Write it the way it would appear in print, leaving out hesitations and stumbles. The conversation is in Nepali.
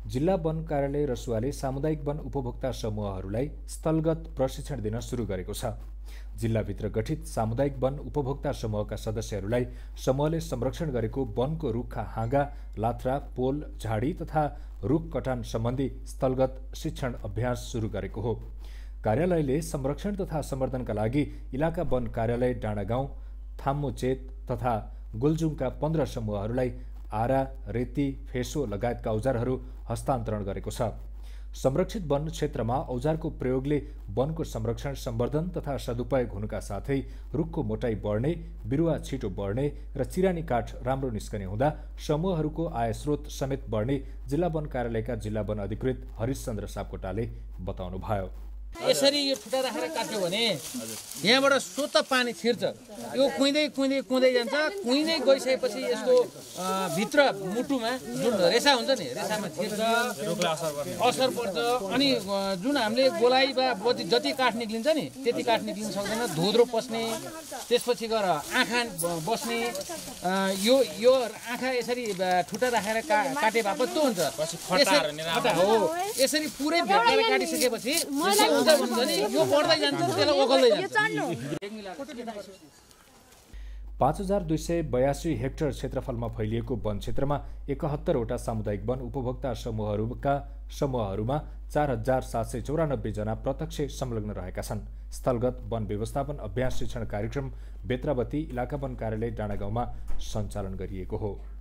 जिल्ला वन कार्यालय रसुवाले सामुदायिक वन उपभोक्ता समूहहरूलाई स्थलगत प्रशिक्षण दिन सुरु गरेको छ। जिल्लाभित्र गठित सामुदायिक वन उपभोक्ता समूहका सदस्यहरूलाई समूहले संरक्षण गरेको वनको रुखका हाँगा, लात्रा, पोल, झाडी तथा रुख कटान सम्बन्धी स्थलगत शिक्षण अभ्यास सुरु गरेको हो। कार्यालयले संरक्षण तथा सम्वर्धनका लागि इलाका वन कार्यालय डाँडागाउँ, थाम्मुचेत तथा गुल्जुङका 15 समूहहरूलाई आरा, रेती, फेसो लगायतका औजारहरू हस्तान्तरण गरेको छ। संरक्षित वन क्षेत्रमा औजारको प्रयोगले वनको संरक्षण, सम्वर्धन तथा सदुपयोग हुनुका साथै रुखको मोटाई बढ्ने, बिरुवा छिटो बढ्ने र चिरानी काठ राम्रो निस्कने हुँदा समूहहरूको आय स्रोत समेत बढ्ने जिल्ला वन कार्यालयका जिल्ला वन अधिकृत हरिशचन्द्र सापकोटाले बताउनुभयो। यसरी यो ठुटा राखेर काट्यो भने यहाँबाट स्वतः पानी छिर्छ। यो कुइँदै कुइँदै कुइँदै जान्छ। कुइँदै गइसकेपछि यसको भित्र मुटुमा जुन रेसा हुन्छ नि, रेसामा छिर्छ, असर पर्छ। अनि जुन हामीले गोलाइ वा जति काठ निक्लिन्छ नि त्यति काठ निक्लिन सक्दैन, धोद्रो पस्ने, त्यसपछि गएर आँखा बस्ने। यो आँखा यसरी ठुटा राखेर काटे बापत त्यो हुन्छ। यसरी पुरै भेटेर काटिसकेपछि 5282 हेक्टर क्षेत्रफलमा फैलिएको वन क्षेत्रमा 71 वटा सामुदायिक वन उपभोक्ता समूहहरूमा 4794 जना प्रत्यक्ष संलग्न रहेका छन्। स्थलगत वन व्यवस्थापन अभ्यास शिक्षण कार्यक्रम बेत्रावती इलाका वन कार्यालय डाँडागाउँमा सञ्चालन गरिएको हो।